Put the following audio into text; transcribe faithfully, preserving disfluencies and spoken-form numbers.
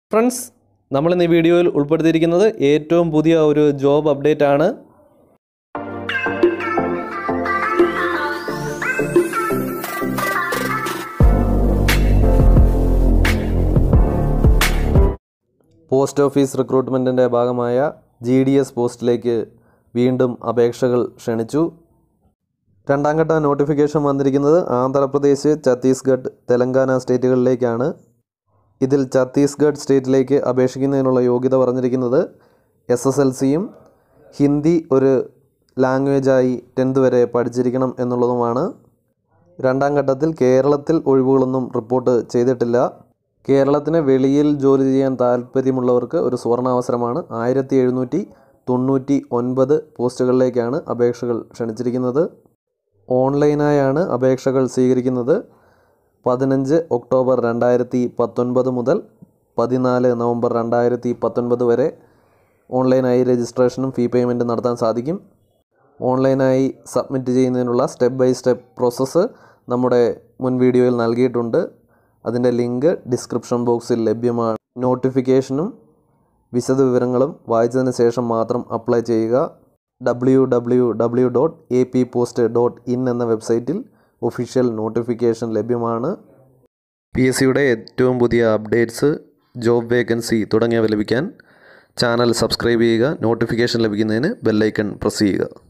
Friends, നമ്മൾ ഇന്ന് ഈ വീഡിയോയിൽ ഉൾപ്പെടുത്തിയിരിക്കുന്നത് ഏറ്റവും പുതിയ ഒരു ജോബ് അപ്ഡേറ്റ് ആണ്. പോസ്റ്റ് ഓഫീസ് റിക്രൂട്ട്മെൻറ്റിൻ്റെ ഭാഗമായ ജി ഡി എസ് പോസ്റ്റിലേക്ക് വീണ്ടും അപേക്ഷകൾ ക്ഷണിച്ചു. രണ്ടാം ഘട്ട നോട്ടിഫിക്കേഷൻ വന്നിരിക്കുന്നത് ആന്ധ്രാപ്രദേശ്, ഛത്തീസ്ഗഡ്, തെലങ്കാന സ്റ്റേറ്റുകളിലേക്കാണ്. ഇതിൽ ഛത്തീസ്ഗഡ് സ്റ്റേറ്റിലേക്ക് അപേക്ഷിക്കുന്നതിനുള്ള യോഗ്യത പറഞ്ഞിരിക്കുന്നത് എസ് എസ് എൽ സിയും ഹിന്ദി ഒരു ലാംഗ്വേജായി ടെൻത്ത് വരെ പഠിച്ചിരിക്കണം എന്നുള്ളതുമാണ്. രണ്ടാം ഘട്ടത്തിൽ കേരളത്തിൽ ഒഴിവുകളൊന്നും റിപ്പോർട്ട് ചെയ്തിട്ടില്ല. കേരളത്തിന് വെളിയിൽ ജോലി ചെയ്യാൻ താല്പര്യമുള്ളവർക്ക് ഒരു സുവർണാവസരമാണ്. ആയിരത്തി എഴുന്നൂറ്റി തൊണ്ണൂറ്റി ഒൻപത് പോസ്റ്റുകളിലേക്കാണ് അപേക്ഷകൾ ക്ഷണിച്ചിരിക്കുന്നത്. ഓൺലൈനായാണ് അപേക്ഷകൾ സ്വീകരിക്കുന്നത്. പതിനഞ്ച് ഒക്ടോബർ രണ്ടായിരത്തി പത്തൊൻപത് മുതൽ പതിനാല് നവംബർ രണ്ടായിരത്തി പത്തൊൻപത് വരെ ഓൺലൈനായി രജിസ്ട്രേഷനും ഫീ പേയ്മെൻറ്റും നടത്താൻ സാധിക്കും. ഓൺലൈനായി സബ്മിറ്റ് ചെയ്യുന്നതിനുള്ള സ്റ്റെപ്പ് ബൈ സ്റ്റെപ്പ് പ്രോസസ്സ് നമ്മുടെ മുൻ വീഡിയോയിൽ നൽകിയിട്ടുണ്ട്. അതിൻ്റെ ലിങ്ക് ഡിസ്ക്രിപ്ഷൻ ബോക്സിൽ ലഭ്യമാണ്. നോട്ടിഫിക്കേഷനും വിശദവിവരങ്ങളും വായിച്ചതിന് ശേഷം മാത്രം അപ്ലൈ ചെയ്യുക. W W W dot A P post dot in എന്ന വെബ്സൈറ്റിൽ ഒഫീഷ്യൽ നോട്ടിഫിക്കേഷൻ ലഭ്യമാണ്. പി എസ് സിയുടെ ഏറ്റവും പുതിയ അപ്ഡേറ്റ്സ്, ജോബ് വേക്കൻസി തുടങ്ങിയവ ലഭിക്കാൻ ചാനൽ സബ്സ്ക്രൈബ് ചെയ്യുക. നോട്ടിഫിക്കേഷൻ ലഭിക്കുന്നതിന് ബെല്ലൈക്കൺ പ്രസ് ചെയ്യുക.